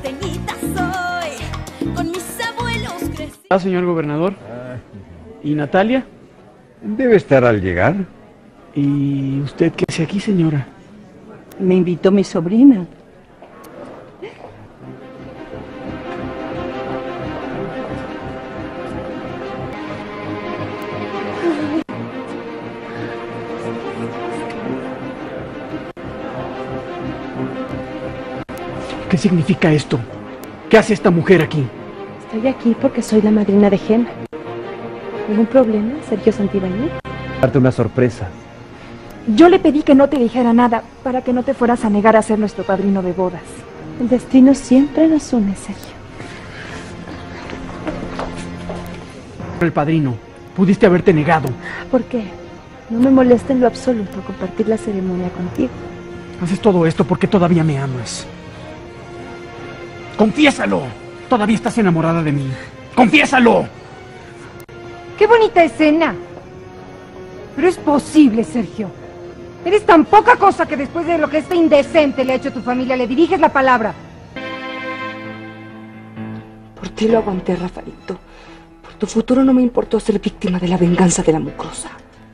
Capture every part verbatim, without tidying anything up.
porteñita soy, con mis abuelos crecí. Ah, señor gobernador. ¿Y Natalia? Debe estar al llegar. ¿Y usted qué hace aquí, señora? Me invitó mi sobrina. ¿Qué significa esto? ¿Qué hace esta mujer aquí? Estoy aquí porque soy la madrina de Gema. ¿Algún problema, Sergio Santibáñez? Darte una sorpresa. Yo le pedí que no te dijera nada para que no te fueras a negar a ser nuestro padrino de bodas. El destino siempre nos une, Sergio. El padrino, pudiste haberte negado. ¿Por qué? No me molesta en lo absoluto compartir la ceremonia contigo. Haces todo esto porque todavía me amas. ¡Confiésalo! Todavía estás enamorada de mí. ¡Confiésalo! ¡Qué bonita escena! Pero es posible, Sergio. Eres tan poca cosa que después de lo que este indecente le ha hecho a tu familia, le diriges la palabra. Por ti lo aguanté, Rafaelito. Por tu futuro no me importó ser víctima de la venganza de la mucrosa.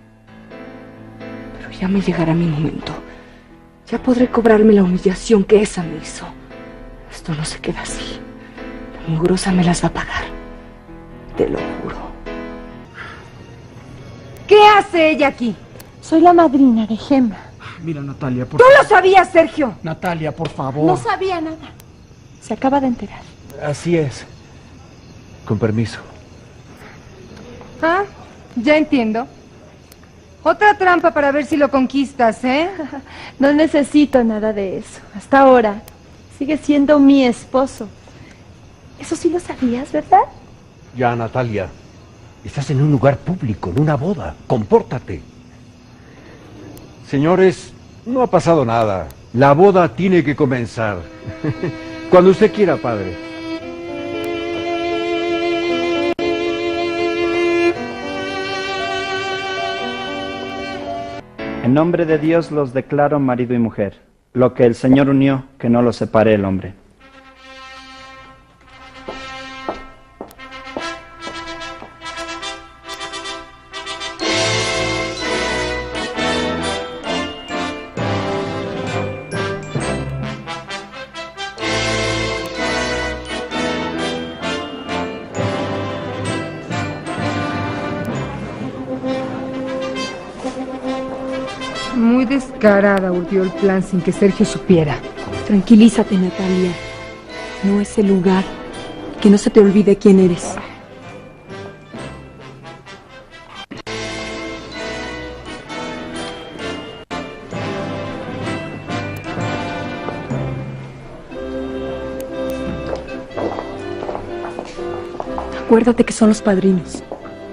Pero ya me llegará mi momento. Ya podré cobrarme la humillación que esa me hizo. Esto no se queda así. La mugrosa me las va a pagar. Te lo juro. ¿Qué hace ella aquí? Soy la madrina de Gema. Mira, Natalia, por ¡Tú favor. lo sabías, Sergio! Natalia, por favor. No sabía nada. Se acaba de enterar. Así es. Con permiso. Ah, ya entiendo. Otra trampa para ver si lo conquistas, ¿eh? No necesito nada de eso. Hasta ahora sigue siendo mi esposo. Eso sí lo sabías, ¿verdad? Ya, Natalia. Estás en un lugar público, en una boda. Compórtate. Señores, no ha pasado nada. La boda tiene que comenzar. Cuando usted quiera, padre. En nombre de Dios los declaro marido y mujer. Lo que el Señor unió, que no lo separe el hombre. Muy descarada urdió el plan sin que Sergio supiera. Tranquilízate, Natalia. No es el lugar. Que no se te olvide quién eres. Acuérdate que son los padrinos.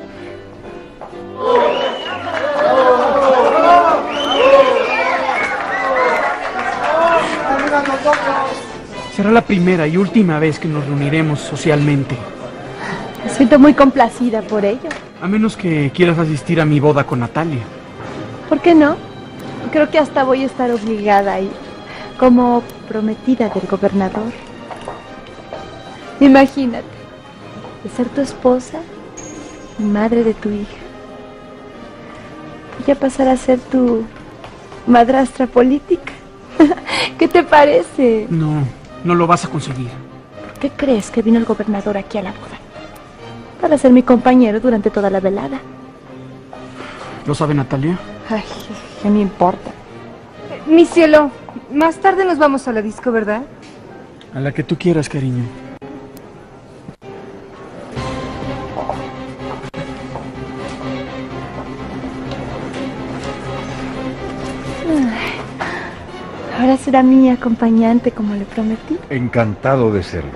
Será la primera y última vez que nos reuniremos socialmente. Me siento muy complacida por ello. A menos que quieras asistir a mi boda con Natalia. ¿Por qué no? Creo que hasta voy a estar obligada a ir, como prometida del gobernador. Imagínate, de ser tu esposa y madre de tu hija. Voy a pasar a ser tu madrastra política. ¿Qué te parece? No, no lo vas a conseguir. ¿Por qué crees que vino el gobernador aquí a la boda? Para ser mi compañero durante toda la velada. ¿Lo sabe Natalia? Ay, ¿qué me importa? Eh, mi cielo, más tarde nos vamos a la disco, ¿verdad? A la que tú quieras, cariño. Ahora será mi acompañante como le prometí. Encantado de serlo.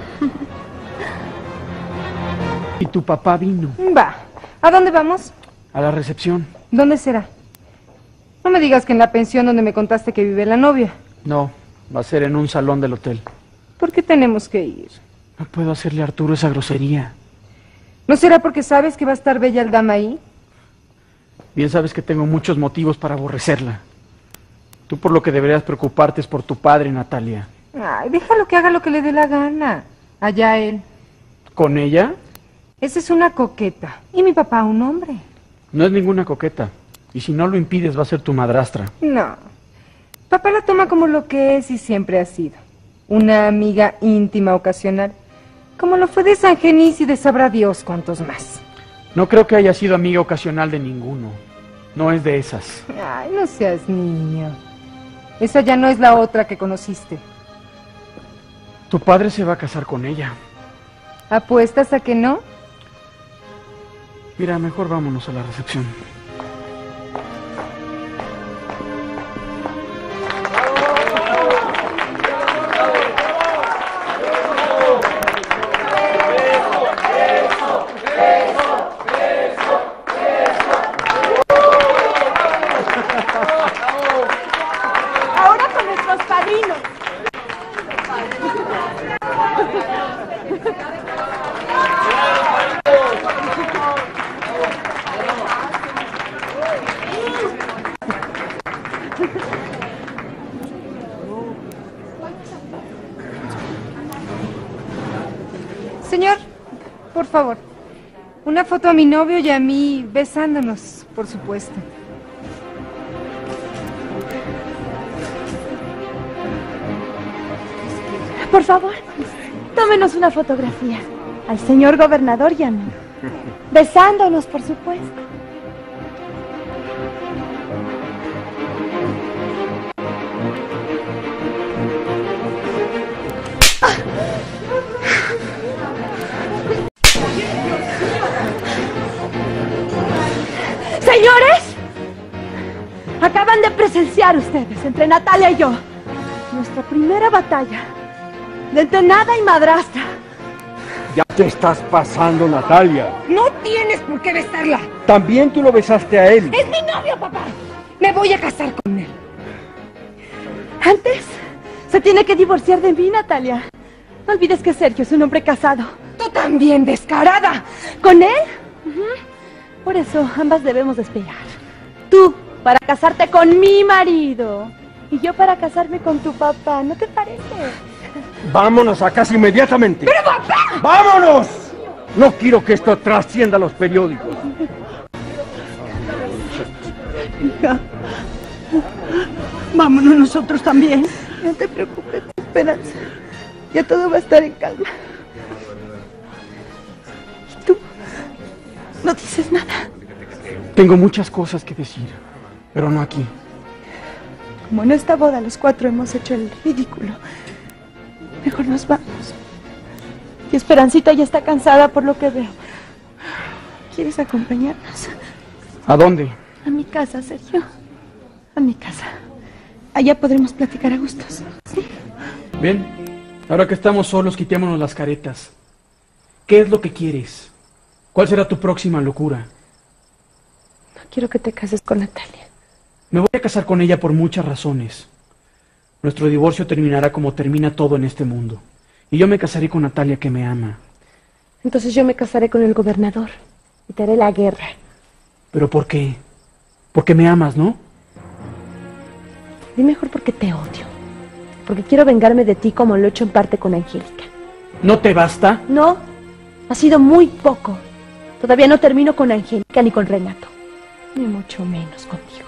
Y tu papá vino. Va. ¿A dónde vamos? A la recepción. ¿Dónde será? No me digas que en la pensión donde me contaste que vive la novia. No, va a ser en un salón del hotel. ¿Por qué tenemos que ir? No puedo hacerle a Arturo esa grosería. ¿No será porque sabes que va a estar bella el dama ahí? Bien sabes que tengo muchos motivos para aborrecerla. Tú por lo que deberías preocuparte es por tu padre, Natalia. Ay, déjalo que haga lo que le dé la gana. Allá él. ¿Con ella? Esa es una coqueta. Y mi papá un hombre. No es ninguna coqueta. Y si no lo impides, va a ser tu madrastra. No. Papá la toma como lo que es y siempre ha sido. Una amiga íntima ocasional. Como lo fue de San Genís y de sabrá Dios cuántos más. No creo que haya sido amiga ocasional de ninguno. No es de esas. Ay, no seas niño. Esa ya no es la otra que conociste. Tu padre se va a casar con ella. ¿Apuestas a que no? Mira, mejor vámonos a la recepción. Ahora con nuestros padrinos. Señor, por favor, una foto a mi novio y a mí besándonos, por supuesto. Por favor, tómenos una fotografía. Al señor gobernador y a mí. Besándonos, por supuesto. Señores, acaban de presenciar ustedes, entre Natalia y yo, nuestra primera batalla de entre nada y madrastra. Ya te estás pasando, Natalia. No tienes por qué besarla. También tú lo besaste a él. Es mi novio, papá. Me voy a casar con él. Antes, se tiene que divorciar de mí, Natalia. No olvides que Sergio es un hombre casado. Tú también, descarada. ¿Con él? Uh-huh. Por eso, ambas debemos despegar. Tú, para casarte con mi marido. Y yo para casarme con tu papá. ¿No te parece? Vámonos a casa inmediatamente. ¡Pero papá! ¡Vámonos! No quiero que esto trascienda a los periódicos. Hija, vámonos nosotros también. No te preocupes, Esperanza. Ya todo va a estar en calma. ¿Y tú? ¿No dices nada? Tengo muchas cosas que decir, pero no aquí. Como en esta boda los cuatro hemos hecho el ridículo, mejor nos vamos. Y Esperancita ya está cansada por lo que veo. ¿Quieres acompañarnos? ¿A dónde? A mi casa, Sergio. A mi casa. Allá podremos platicar a gustos. ¿Sí? Bien, ahora que estamos solos, quitémonos las caretas. ¿Qué es lo que quieres? ¿Cuál será tu próxima locura? No quiero que te cases con Natalia. Me voy a casar con ella por muchas razones. Nuestro divorcio terminará como termina todo en este mundo. Y yo me casaré con Natalia, que me ama. Entonces yo me casaré con el gobernador y te haré la guerra. ¿Pero por qué? Porque me amas, ¿no? Di mejor porque te odio. Porque quiero vengarme de ti como lo he hecho en parte con Angélica. ¿No te basta? No, ha sido muy poco. Todavía no termino con Angélica ni con Renato. Ni mucho menos contigo.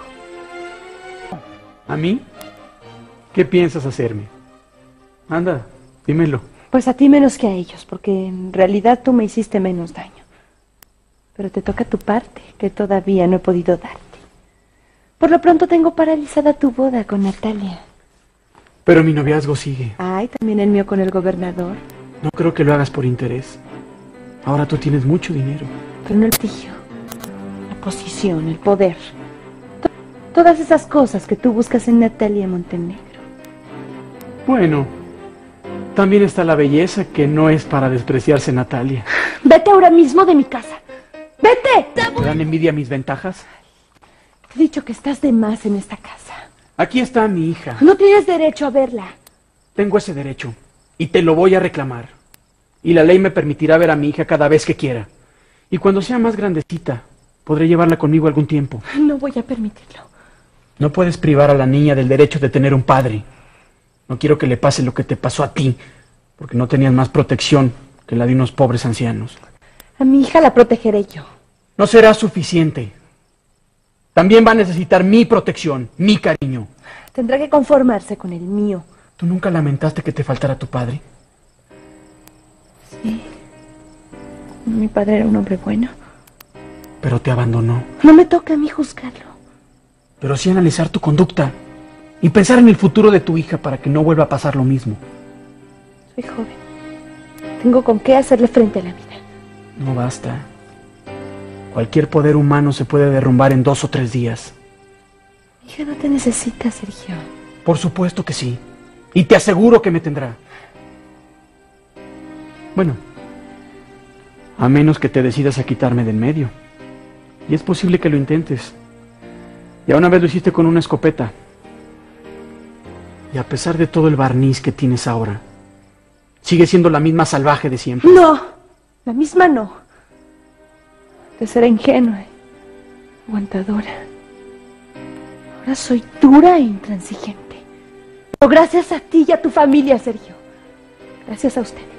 ¿A mí? ¿Qué piensas hacerme? Anda, dímelo. Pues a ti menos que a ellos, porque en realidad tú me hiciste menos daño. Pero te toca tu parte, que todavía no he podido darte. Por lo pronto tengo paralizada tu boda con Natalia. Pero mi noviazgo sigue. Ay, también el mío con el gobernador. No creo que lo hagas por interés. Ahora tú tienes mucho dinero. Pero no el prestigio, la posición, el poder. To- todas esas cosas que tú buscas en Natalia Montenegro. Bueno, también está la belleza, que no es para despreciarse, Natalia. Vete ahora mismo de mi casa. ¡Vete! ¿Te dan envidia mis ventajas? He dicho que estás de más en esta casa. Aquí está mi hija. No tienes derecho a verla. Tengo ese derecho y te lo voy a reclamar. Y la ley me permitirá ver a mi hija cada vez que quiera. Y cuando sea más grandecita, podré llevarla conmigo algún tiempo. No voy a permitirlo. No puedes privar a la niña del derecho de tener un padre. No quiero que le pase lo que te pasó a ti, porque no tenías más protección que la de unos pobres ancianos. A mi hija la protegeré yo. No será suficiente. También va a necesitar mi protección, mi cariño. Tendrá que conformarse con el mío. ¿Tú nunca lamentaste que te faltara tu padre? Sí. Mi padre era un hombre bueno. Pero te abandonó. No me toca a mí juzgarlo. Pero sí analizar tu conducta y pensar en el futuro de tu hija para que no vuelva a pasar lo mismo. Soy joven. Tengo con qué hacerle frente a la vida. No basta. Cualquier poder humano se puede derrumbar en dos o tres días. Mi hija no te necesita, Sergio. Por supuesto que sí. Y te aseguro que me tendrá. Bueno, a menos que te decidas a quitarme de en medio. Y es posible que lo intentes. Ya una vez lo hiciste con una escopeta. Y a pesar de todo el barniz que tienes ahora, sigue siendo la misma salvaje de siempre. No, la misma no. Antes era ingenua, aguantadora. Ahora soy dura e intransigente. Pero gracias a ti y a tu familia, Sergio. Gracias a ustedes.